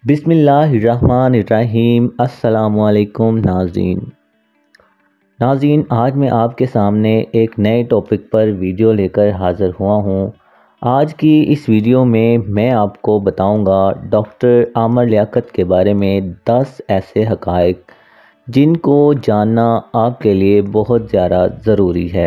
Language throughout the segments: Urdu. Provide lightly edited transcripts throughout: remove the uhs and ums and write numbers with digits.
بسم اللہ الرحمن الرحیم۔ السلام علیکم ناظرین، آج میں آپ کے سامنے ایک نئے ٹاپک پر ویڈیو لے کر حاضر ہوا ہوں۔ آج کی اس ویڈیو میں آپ کو بتاؤں گا ڈاکٹر عامر لیاقت کے بارے میں 10 ایسے حقائق جن کو جاننا آپ کے لیے بہت زیادہ ضروری ہے۔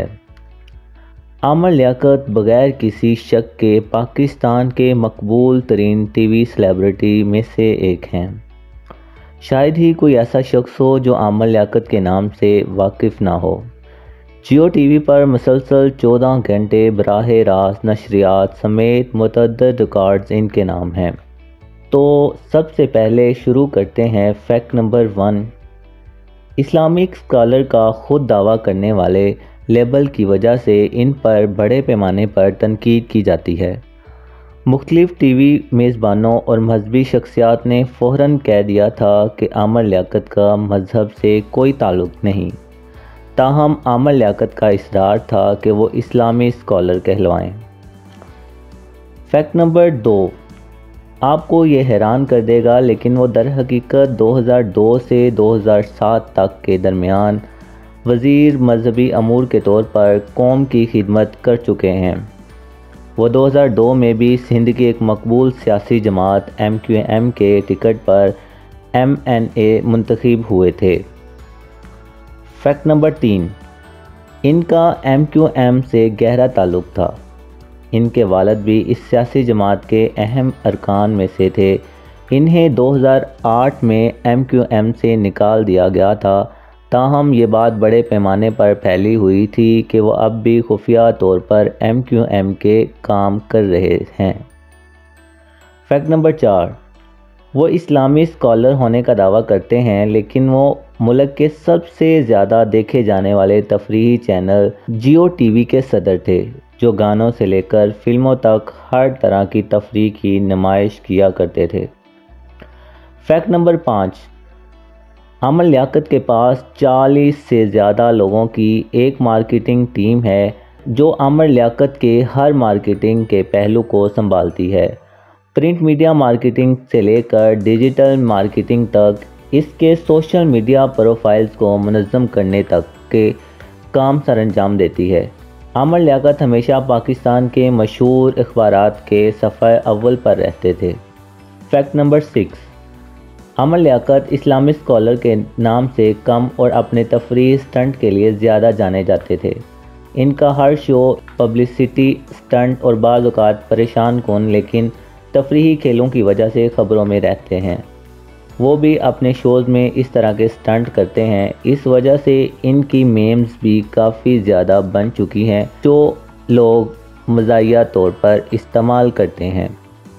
عامر لیاقت بغیر کسی شک کے پاکستان کے مقبول ترین ٹی وی سیلیبریٹی میں سے ایک ہیں۔ شاید ہی کوئی ایسا شخص ہو جو عامر لیاقت کے نام سے واقف نہ ہو۔ جیو ٹی وی پر مسلسل 14 گھنٹے براہ راست نشریات سمیت متعدد ریکارڈز ان کے نام ہیں۔ تو سب سے پہلے شروع کرتے ہیں فیکٹ نمبر 1۔ اسلامک اسکالر کا خود دعویٰ کرنے والے لیبل کی وجہ سے ان پر بڑے پیمانے پر تنقید کی جاتی ہے۔ مختلف ٹی وی میزبانوں اور مذہبی شخصیات نے فوراً کہہ دیا تھا کہ عامر لیاقت کا مذہب سے کوئی تعلق نہیں، تاہم عامر لیاقت کا اصرار تھا کہ وہ اسلامی اسکالر کہلوائیں۔ فیکٹ نمبر 2، آپ کو یہ حیران کر دے گا لیکن وہ در حقیقت 2002 سے 2007 تک کے درمیان وزیر مذہبی امور کے طور پر قوم کی خدمت کر چکے ہیں۔ وہ 2002 میں بھی سندھ کی ایک مقبول سیاسی جماعت MQM کے ٹکٹ پر MNA منتخب ہوئے تھے۔ فیکٹ نمبر 3، ان کا MQM سے گہرا تعلق تھا۔ ان کے والد بھی اس سیاسی جماعت کے اہم ارکان میں سے تھے۔ انہیں 2008 میں MQM سے نکال دیا گیا تھا، تاہم یہ بات بڑے پیمانے پر پھیلی ہوئی تھی کہ وہ اب بھی خفیہ طور پر MQM کے کام کر رہے ہیں۔ فیکٹ نمبر 4، وہ اسلامی اسکالر ہونے کا دعویٰ کرتے ہیں لیکن وہ ملک کے سب سے زیادہ دیکھے جانے والے تفریحی چینل جیو ٹی وی کے صدر تھے، جو گانوں سے لے کر فلموں تک ہر طرح کی تفریح کی نمائش کیا کرتے تھے۔ فیکٹ نمبر 5، عامر لیاقت کے پاس 40 سے زیادہ لوگوں کی ایک مارکیٹنگ ٹیم ہے جو عامر لیاقت کے ہر مارکیٹنگ کے پہلو کو سنبھالتی ہے۔ پرنٹ میڈیا مارکیٹنگ سے لے کر ڈیجیٹل مارکیٹنگ تک، اس کے سوشل میڈیا پروفائلز کو منظم کرنے تک کے کام سر انجام دیتی ہے۔ عامر لیاقت ہمیشہ پاکستان کے مشہور اخبارات کے صفحہ اول پر رہتے تھے۔ فیکٹ نمبر 6، عامر لیاقت اسلامی اسکالر کے نام سے کم اور اپنے تفریحی اسٹنٹ کے لیے زیادہ جانے جاتے تھے۔ ان کا ہر شو پبلسٹی اسٹنٹ اور بعض اوقات پریشان کن لیکن تفریحی کھیلوں کی وجہ سے خبروں میں رہتے ہیں۔ وہ بھی اپنے شوز میں اس طرح کے اسٹنٹ کرتے ہیں، اس وجہ سے ان کی میمز بھی کافی زیادہ بن چکی ہیں جو لوگ مزاحیہ طور پر استعمال کرتے ہیں۔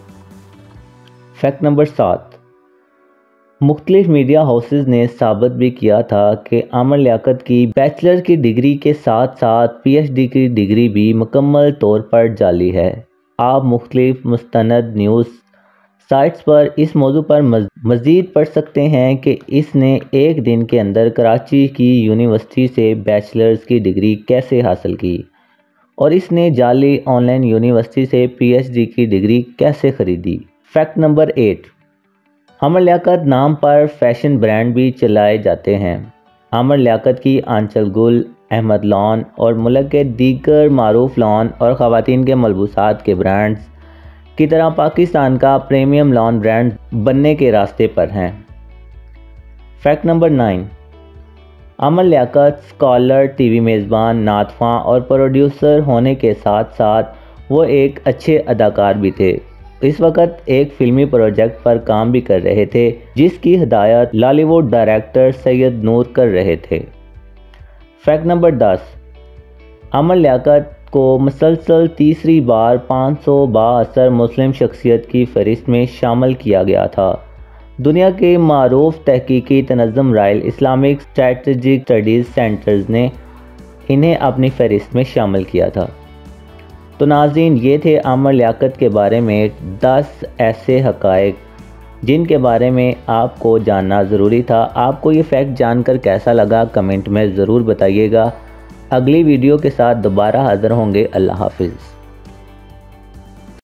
فیکٹ نمبر 7، مختلف میڈیا ہاؤسز نے ثابت بھی کیا تھا کہ عامر لیاقت کی بیچلر کی ڈگری کے ساتھ ساتھ PhD کی ڈگری بھی مکمل طور پر جعلی ہے۔ آپ مختلف مستند نیوز سائٹس پر اس موضوع پر مزید پڑھ سکتے ہیں کہ اس نے ایک دن کے اندر کراچی کی یونیورسٹی سے بیچلرز کی ڈگری کیسے حاصل کی، اور اس نے جعلی آن لائن یونیورسٹی سے PhD کی ڈگری کیسے خریدی۔ فیکٹ نمبر 8، عامر لیاقت نام پر فیشن برانڈ بھی چلائے جاتے ہیں۔ عامر لیاقت کی آنچل گل، احمد لان اور ملک کے دیگر معروف لان اور خواتین کے ملبوسات کے برانڈز کی طرح پاکستان کا پریمیم لان برانڈ بننے کے راستے پر ہیں۔ Fact number 9، Aamir Liaquat scholar, T V میزبان، نعت خواں اور پروڈیوسر ہونے کے ساتھ ساتھ وہ ایک اچھے اداکار بھی تھے۔ اس وقت ایک فلمی پروجیکٹ پر کام بھی کر رہے تھے جس کی ہدایت لالی ووڈ ڈائریکٹر سید نور کر رہے تھے۔ فیکٹ نمبر 10، عامر لیاقت کو مسلسل تیسری بار 500 بااثر مسلم شخصیت کی فہرست میں شامل کیا گیا تھا۔ دنیا کے معروف تحقیقی تنظیم Royal Islamic Strategic Studies Centres نے انہیں اپنی فہرست میں شامل کیا تھا۔ تو ناظرین، یہ تھے عامر لیاقت کے بارے میں 10 ایسے حقائق جن کے بارے میں آپ کو جاننا ضروری تھا۔ آپ کو یہ فیکٹ جان کر کیسا لگا کمنٹ میں ضرور بتائیے گا۔ اگلی ویڈیو کے ساتھ دوبارہ حاضر ہوں گے۔ اللہ حافظ۔